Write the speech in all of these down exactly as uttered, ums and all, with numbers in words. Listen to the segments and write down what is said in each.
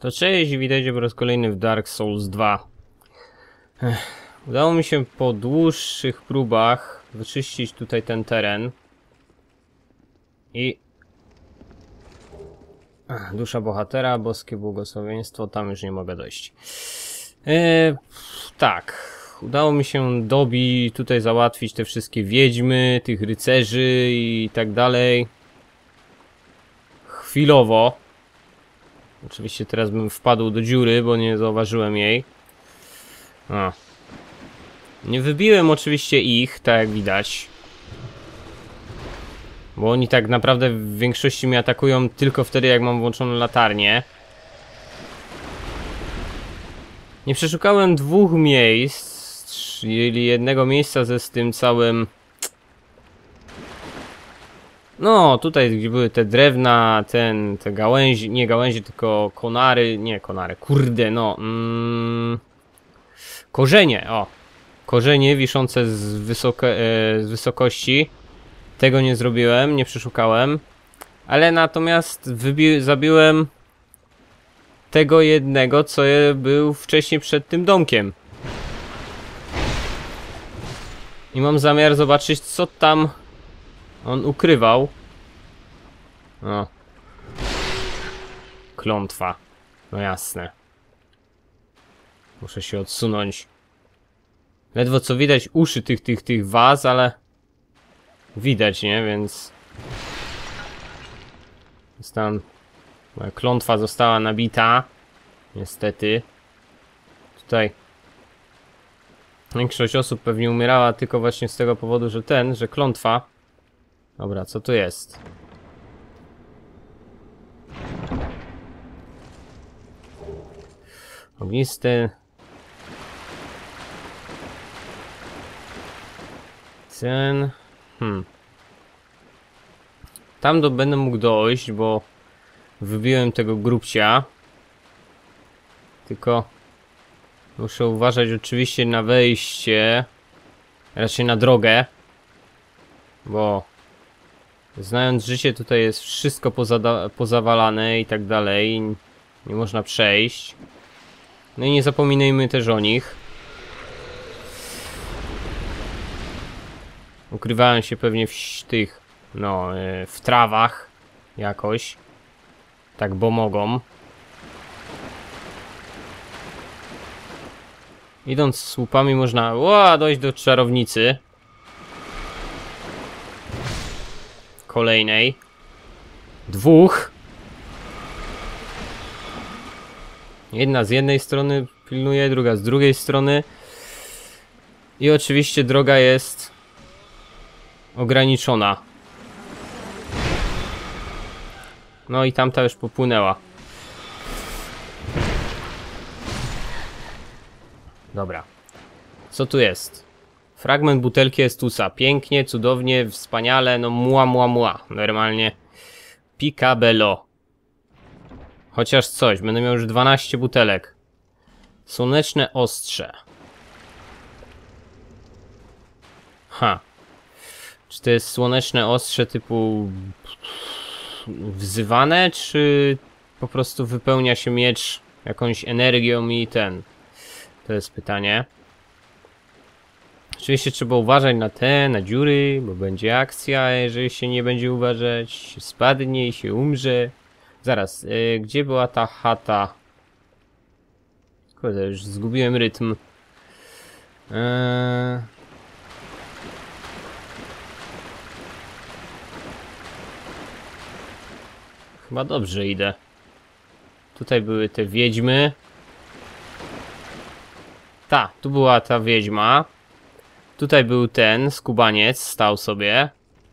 To cześć, witajcie po raz kolejny w Dark Souls dwa. Ech, udało mi się po dłuższych próbach wyczyścić tutaj ten teren. I... Ach, dusza bohatera, boskie błogosławieństwo, tam już nie mogę dojść. Eee, tak, udało mi się dobić, tutaj załatwić te wszystkie wiedźmy, tych rycerzy i tak dalej. Chwilowo. Oczywiście teraz bym wpadł do dziury, bo nie zauważyłem jej. A. Nie wybiłem oczywiście ich, tak jak widać. Bo oni tak naprawdę w większości mnie atakują tylko wtedy, jak mam włączoną latarnię. Nie przeszukałem dwóch miejsc, czyli jednego miejsca ze z tym całym... No, tutaj gdzie były te drewna, ten, te gałęzi, nie gałęzi, tylko konary, nie konary, kurde, no, mm, korzenie, o, korzenie wiszące z, wysoka, e, z wysokości, tego nie zrobiłem, nie przeszukałem, ale natomiast wybi zabiłem tego jednego, co był wcześniej przed tym domkiem. I mam zamiar zobaczyć, co tam on ukrywał. O. Klątwa. No jasne. Muszę się odsunąć. Ledwo co widać uszy tych, tych, tych was, ale... Widać, nie? Więc... Tam... Moja klątwa została nabita. Niestety. Tutaj... Większość osób pewnie umierała tylko właśnie z tego powodu, że ten, że klątwa... Dobra, co tu jest? Ognisty. Ten. Hmm. Tam do będę mógł dojść, bo wybiłem tego grubcia. Tylko muszę uważać oczywiście na wejście. Raczej na drogę. Bo znając życie, tutaj jest wszystko pozawalane i tak dalej. Nie można przejść. No i nie zapominajmy też o nich. Ukrywałem się pewnie w tych, no, w trawach jakoś. Tak, bo mogą. Idąc słupami można ła, dojść do czarownicy. Kolejnej. Dwóch. Jedna z jednej strony pilnuje, druga z drugiej strony. I oczywiście droga jest ograniczona. No i tamta już popłynęła. Dobra. Co tu jest? Fragment butelki Estusa. Pięknie, cudownie, wspaniale, no mua mua mua. Normalnie. Picabello. Chociaż coś, będę miał już dwanaście butelek. Słoneczne ostrze. Ha. Czy to jest słoneczne ostrze typu wzywane, czy po prostu wypełnia się miecz jakąś energią i ten? To jest pytanie. Oczywiście trzeba uważać na te, na dziury, bo będzie akcja, jeżeli się nie będzie uważać, spadnie i się umrze. Zaraz, yy, gdzie była ta chata? Kurde, już zgubiłem rytm. Yy... Chyba dobrze idę. Tutaj były te wiedźmy. Ta, tu była ta wiedźma. Tutaj był ten skubaniec, stał sobie.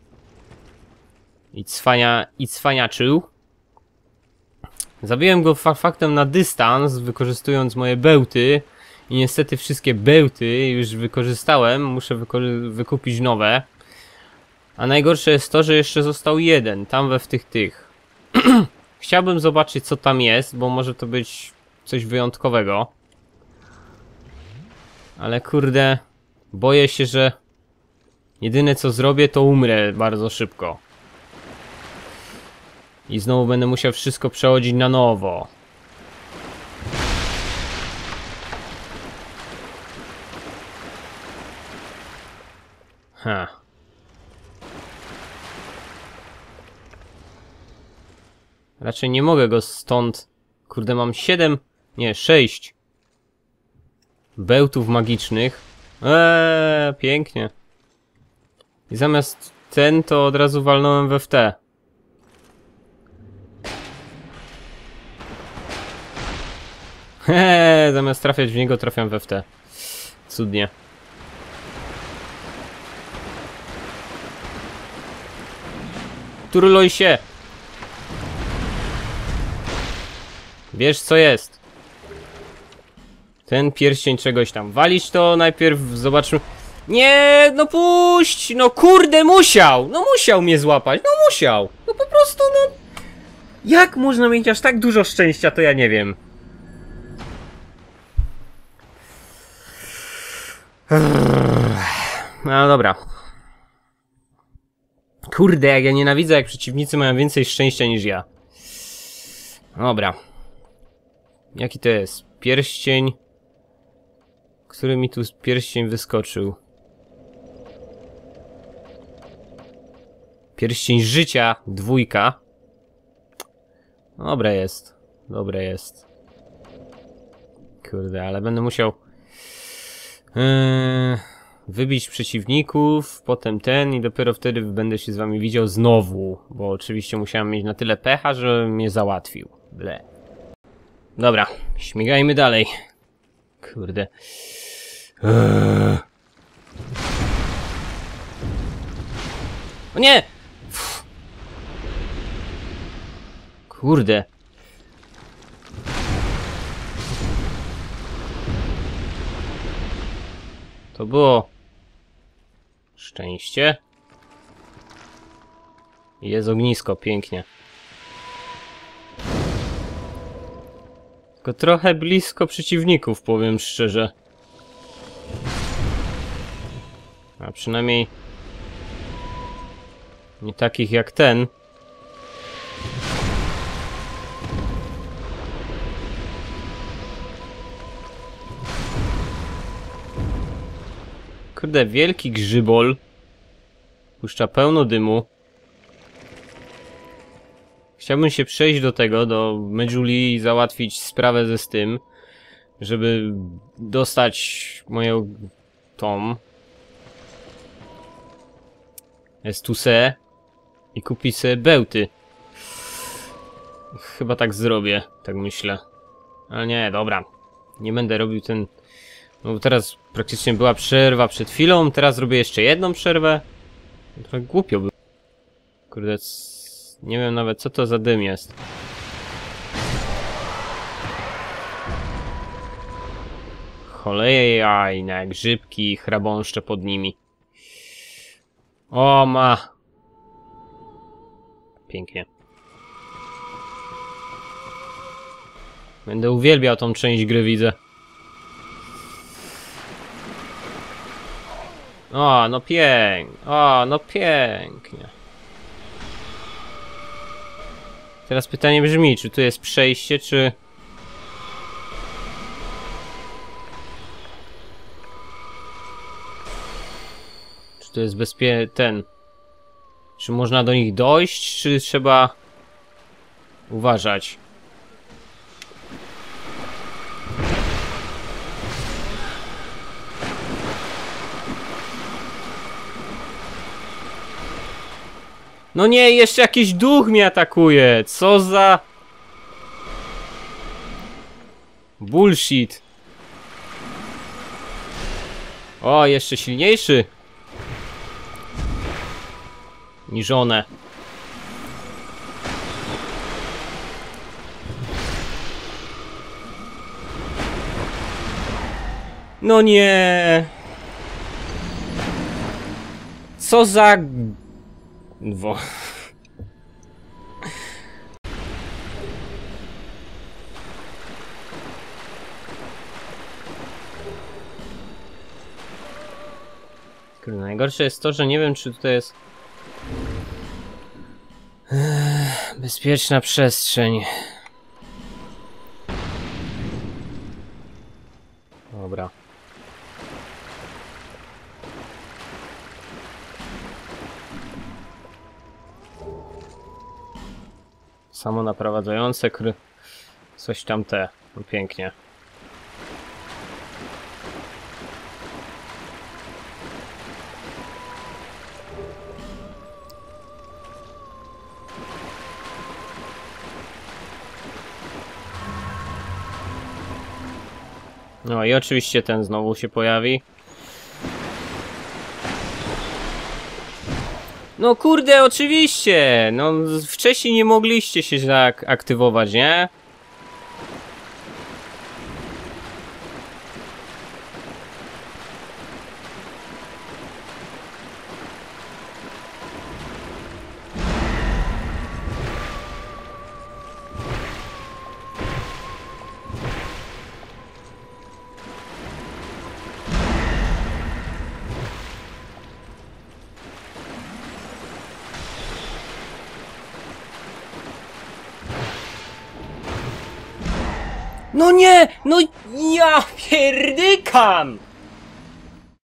I cwania, i cwaniaczył. Zabiłem go fa faktem na dystans, wykorzystując moje bełty. I niestety wszystkie bełty już wykorzystałem. Muszę wykupić nowe. A najgorsze jest to, że jeszcze został jeden. Tam we w tych tych. Chciałbym zobaczyć, co tam jest, bo może to być coś wyjątkowego. Ale kurde, boję się, że jedyne co zrobię, to umrę bardzo szybko. I znowu będę musiał wszystko przechodzić na nowo. Ha. Raczej nie mogę go stąd... Kurde, mam siedem... Nie, sześć... bełtów magicznych. Eee, pięknie. I zamiast ten, to od razu walnąłem we w te. Hehe, zamiast trafiać w niego, trafiam we w te. Cudnie. Turluj się! Wiesz co jest? Ten pierścień czegoś tam. Walić to najpierw, zobaczmy. Nie, no puść! No kurde, musiał! No musiał mnie złapać, no musiał! No po prostu, no... Jak można mieć aż tak dużo szczęścia, to ja nie wiem. No dobra. Kurde, jak ja nienawidzę, jak przeciwnicy mają więcej szczęścia niż ja. Dobra. Jaki to jest? Pierścień... Który mi tu pierścień wyskoczył? Pierścień życia, dwójka. Dobre jest. Dobre jest. Kurde, ale będę musiał... Yy, wybić przeciwników, potem ten i dopiero wtedy będę się z wami widział znowu. Bo oczywiście musiałem mieć na tyle pecha, że mnie załatwił. Ble. Dobra, śmigajmy dalej. Kurde. Eee. O nie! Uff. Kurde. To było szczęście. Jest ognisko, pięknie. Tylko trochę blisko przeciwników, powiem szczerze. A przynajmniej nie takich jak ten. Kurde, wielki grzybol. Puszcza pełno dymu. Chciałbym się przejść do tego, do Medjuli i załatwić sprawę ze z tym, żeby dostać moją tą Estuse i kupić sobie bełty. Chyba tak zrobię, tak myślę. Ale nie, dobra. Nie będę robił ten... No bo teraz praktycznie była przerwa przed chwilą, teraz zrobię jeszcze jedną przerwę. Trochę głupio by... Kurde, nie wiem nawet co to za dym jest. Cholejajne, grzybki, chrabąszcze pod nimi. O ma... Pięknie. Będę uwielbiał tą część gry, widzę. O, no pięknie. O, no pięknie. Teraz pytanie brzmi, czy tu jest przejście, czy... Czy to jest bezpie... ten... Czy można do nich dojść, czy trzeba... uważać? No nie, jeszcze jakiś duch mnie atakuje. Co za... bullshit. O, jeszcze silniejszy. Niż one. No nie. Co za... Wo... Kurde, najgorsze jest to, że nie wiem, czy tutaj jest... Ech, bezpieczna przestrzeń. Dobra. Samonaprowadzające kry... Coś tam te. No pięknie. No i oczywiście ten znowu się pojawi. No kurde, oczywiście! No wcześniej nie mogliście się tak aktywować, nie? No nie! No ja pierdykam!